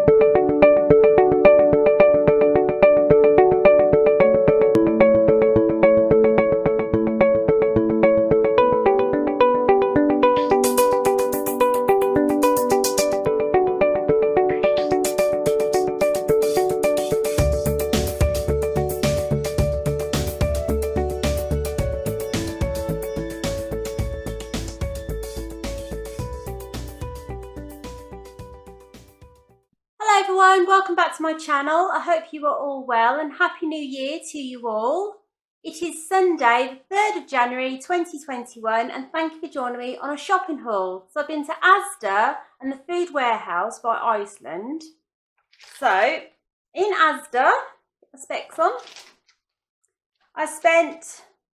Everyone, welcome back to my channel. I hope you are all well and Happy New Year to you all. It is Sunday the 3rd of January 2021 and thank you for joining me on a shopping haul. So I've been to Asda and the Food Warehouse by Iceland. So in Asda, the specs on, I spent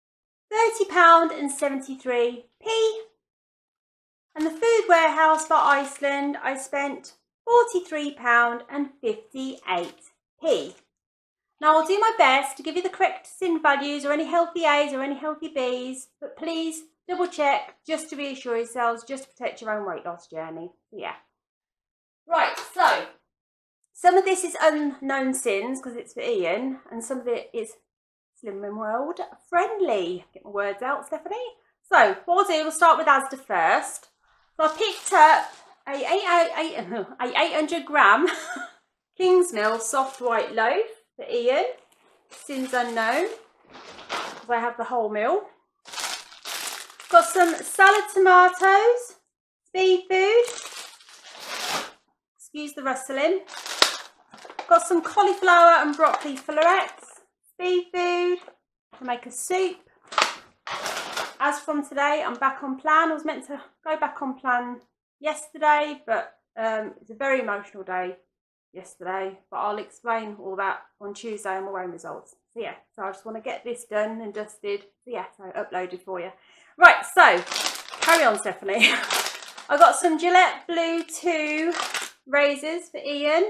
£30.73 and the Food Warehouse by Iceland I spent £43.58. Now I'll do my best to give you the correct sin values or any healthy A's or any healthy B's, but please double check just to reassure yourselves, just to protect your own weight loss journey. Yeah. Right, so some of this is unknown sins because it's for Ian, and some of it is Slimming World friendly. Get my words out, Stephanie. So what we'll do, we'll start with Asda first. So I picked up a 800 gram Kingsmill soft white loaf for Ian, sins unknown, because I have the whole meal. Got some salad tomatoes, Speed Food, excuse the rustling. Got some cauliflower and broccoli florets, Speed Food, to make a soup. As from today, I'm back on plan. I was meant to go back on plan yesterday, but it's a very emotional day yesterday, but I'll explain all that on Tuesday on my own results. So yeah, so I just want to get this done and dusted. So yeah, so I uploaded for you. Right, so carry on, Stephanie. I got some Gillette Blue 2 razors for Ian.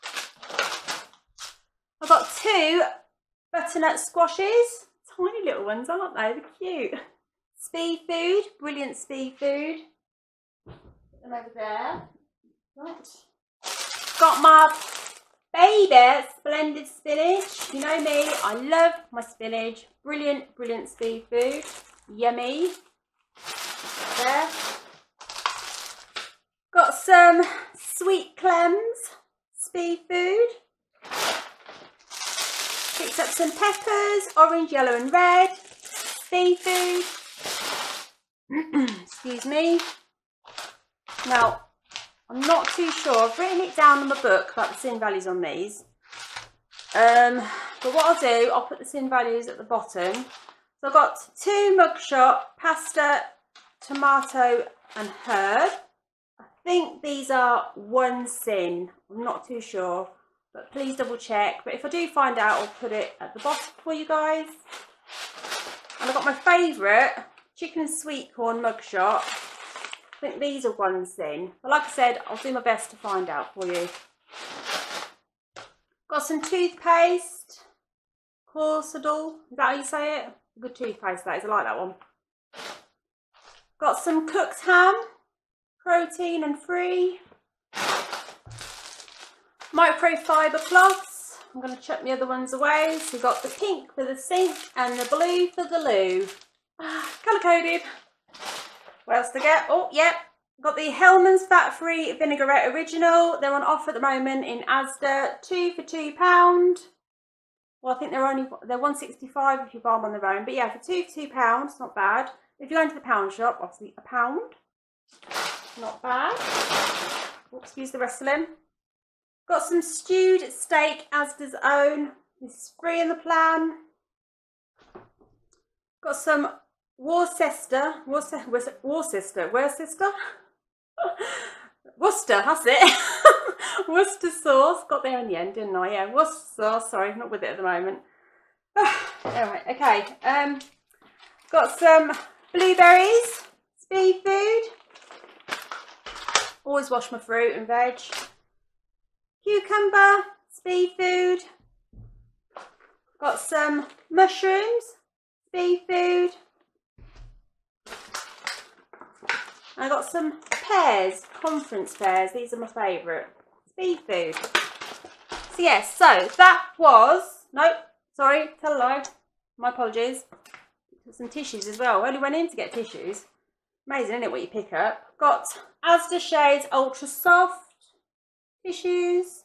I got 2 butternut squashes, tiny little ones, aren't they? They're cute. Speed Food, brilliant Speed Food. Over there. Right. Got my baby splendid spinach. You know me, I love my spinach. Brilliant, brilliant Speed Food. Yummy. There. Got some sweet clams, Speed Food. Picked up some peppers, orange, yellow and red, Speed Food. Excuse me. Now, I'm not too sure. I've written it down in my book about the sin values on these. But what I'll do, I'll put the sin values at the bottom. So I've got 2 Mugshot, pasta, tomato and herb. I think these are 1 sin. I'm not too sure, but please double check. But if I do find out, I'll put it at the bottom for you guys. And I've got my favourite, chicken and sweet corn Mugshot. I think these are 1 sin, but like I said, I'll do my best to find out for you. Got some toothpaste, Corsadol, is that how you say it? A good toothpaste that is, I like that one. Got some cooked ham, protein and free. Microfiber cloths, I'm going to chuck the other ones away. So we've got the pink for the sink and the blue for the loo. Colour coded. What else to get? Oh, yep. Got the Hellmann's Fat-Free Vinaigrette Original. They're on offer at the moment in Asda. 2 for £2. Well, I think they're £1.65 if you buy them on their own. But yeah, for 2 for £2, not bad. If you go into the pound shop, obviously £1. Not bad. Oh, excuse the rustling. Got some stewed steak, Asda's own. This is free in the plan. Got some Worcester, that's it. Worcester sauce, got there in the end, didn't I? Yeah, Worcester sauce, sorry, not with it at the moment. Alright, okay. Got some blueberries, Speed Food. Always wash my fruit and veg. Cucumber, Speed Food. Got some mushrooms, Speed Food. I got some pears, conference pears. These are my favourite. speed food. So yes, so that was, nope, sorry, tell a lie, my apologies. Some tissues as well. I only went in to get tissues. Amazing, isn't it, what you pick up? Got Asda Shades Ultra Soft tissues.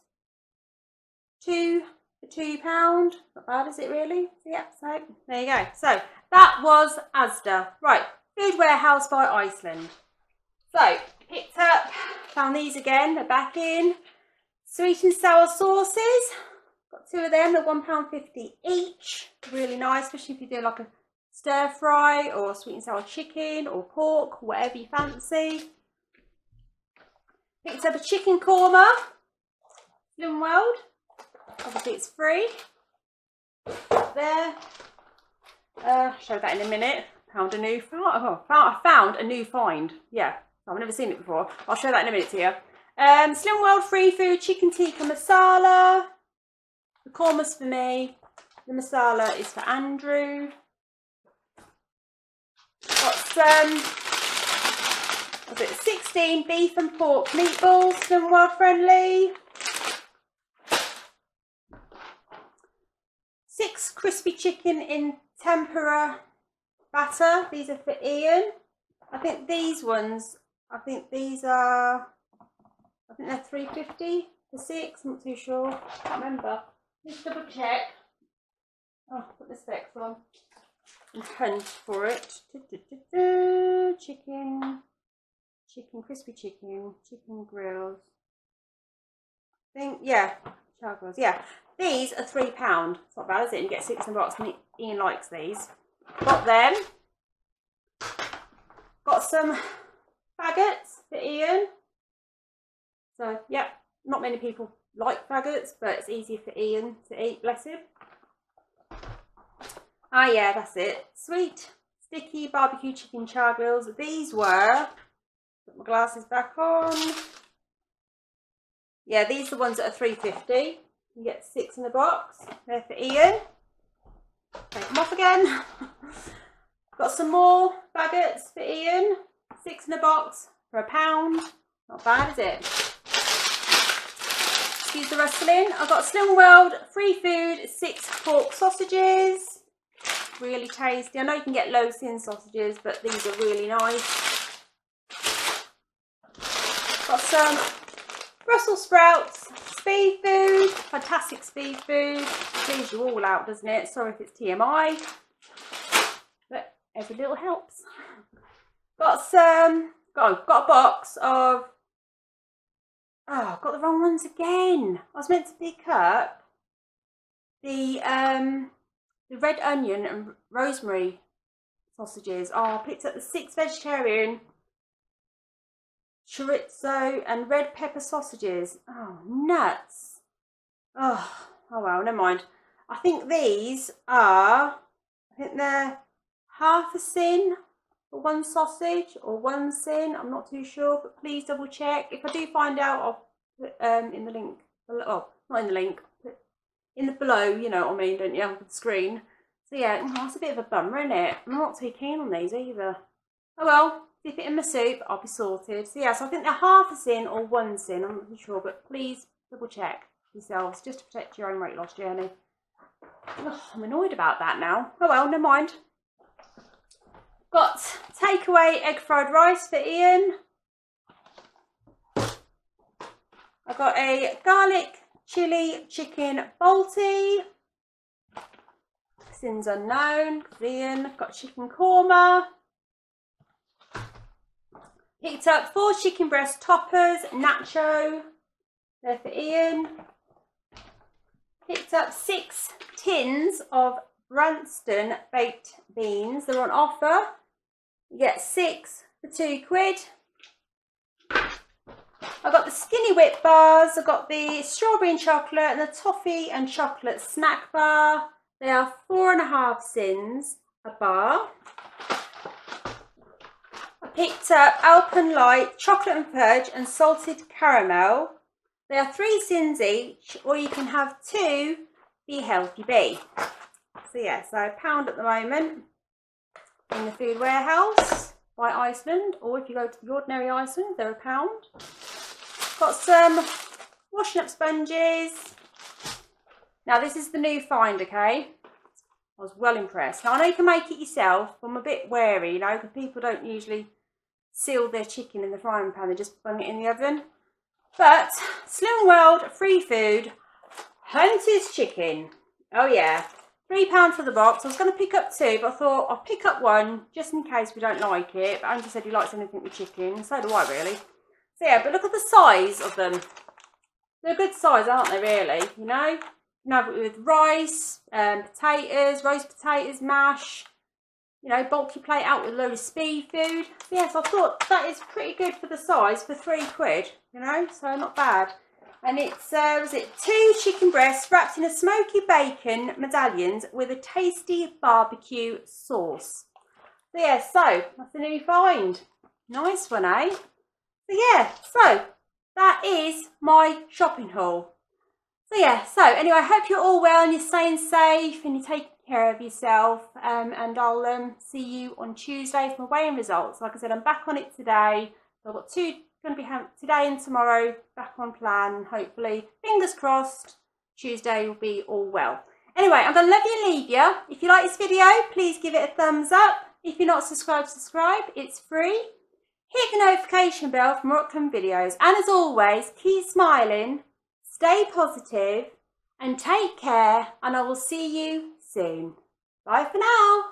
2 for £2. Not bad, is it really? Yeah, so there you go. So that was Asda. Right, Food Warehouse by Iceland. So picked up, found these again, they're back in. Sweet and sour sauces. Got 2 of them, they're £1.50 each. Really nice, especially if you do like a stir fry or sweet and sour chicken or pork, whatever you fancy. Picked up a chicken korma, Slim World. Obviously it's free. There. I'll show that in a minute. Found a new find. I found a new find. Yeah, I've never seen it before. I'll show that in a minute to you. Slim World free food chicken tikka masala. The korma's for me. The masala is for Andrew. Got some, was it 16 beef and pork meatballs, Slim World friendly. 6 crispy chicken in tempura batter. These are for Ian. I think these ones, they're £3.50 for 6. I'm not too sure. Can't remember. Let's double check. Oh, put the specs on and hunt for it. Chicken, crispy chicken, chicken grills. I think, yeah, char grills, yeah. These are £3. It's not bad, is it? You get 6 in a box, and Ian likes these. Got them. Got some faggots for Ian. So, yeah, not many people like faggots, but it's easier for Ian to eat, bless him. Ah, yeah, that's it. Sweet, sticky barbecue chicken char grills. These were, put my glasses back on. Yeah, these are the ones that are £3.50. You get 6 in the box. They're for Ian. Take them off again. Got some more faggots for Ian. 6 in a box for £1. Not bad, is it? Excuse the rustling. I've got Slim World free food 6 pork sausages. Really tasty. I know you can get low thin sausages, but these are really nice. Got some Brussels sprouts, speed food, fantastic speed food. Clears you all out, doesn't it? Sorry if it's TMI, but every little helps. Got a box of, oh, I've got the wrong ones again. I was meant to pick up the red onion and rosemary sausages. Oh, I picked up the 6 vegetarian chorizo and red pepper sausages. Oh, nuts. Oh well, never mind. I think these are, they're half a sin for 1 sausage or 1 sin. I'm not too sure, but please double check. If I do find out, I'll put in the link. Oh, not in the link. In the below, you know what I mean, don't you, on the screen. So yeah, that's a bit of a bummer, isn't it? I'm not too keen on these either. Oh well, dip it in my soup, I'll be sorted. So yeah, so I think they're half a sin or 1 sin, I'm not too sure, but please double check yourselves, just to protect your own weight loss journey. Oh, I'm annoyed about that now. Oh well, never mind. Got takeaway egg fried rice for Ian. I've got a garlic chili chicken balti. Sins unknown, Ian. Got chicken korma. Picked up 4 chicken breast toppers, nacho. They're for Ian. Picked up 6 tins of Branston baked beans. They're on offer. You get 6 for £2. I've got the Skinny Whip bars, I've got the strawberry and chocolate and the toffee and chocolate snack bar. They are 4.5 sins a bar. I picked up Alpenlight chocolate and fudge and salted caramel. They are 3 sins each, or you can have 2 for your healthy bee. So yeah, so £1 at the moment in the Food Warehouse by Iceland, or if you go to the ordinary Iceland, they're £1. Got some washing up sponges. Now this is the new find, okay? I was well impressed. Now I know you can make it yourself, but I'm a bit wary, you know, because people don't usually seal their chicken in the frying pan, they just bung it in the oven. But Slim World free food, Hunter's chicken. Oh yeah, £3 for the box. I was going to pick up 2, but I thought I'll pick up 1 just in case we don't like it. But Andrew said he likes anything with chicken, so do I really. So yeah, but look at the size of them. They're a good size, aren't they, really? You know, you can have it with rice, potatoes, roast potatoes, mash. You know, bulky plate out with a load of speed food. So yes, I thought that is pretty good for the size for £3, you know, so not bad. And it's, was it 2 chicken breasts wrapped in a smoky bacon medallions with a tasty barbecue sauce. So yeah, so that's a new find. Nice one, eh? So yeah, so that is my shopping haul. So yeah, so anyway, I hope you're all well and you're staying safe and you're taking care of yourself. And I'll see you on Tuesday for my weighing results. Like I said, I'm back on it today. So I've got 2 going to be today and tomorrow back on plan. Hopefully, fingers crossed, Tuesday will be all well. Anyway, I'm going to love you and leave you. If you like this video, please give it a thumbs up. If you're not subscribed, subscribe. It's free. Hit the notification bell for more upcoming videos. And as always, keep smiling, stay positive, and take care. And I will see you soon. Bye for now.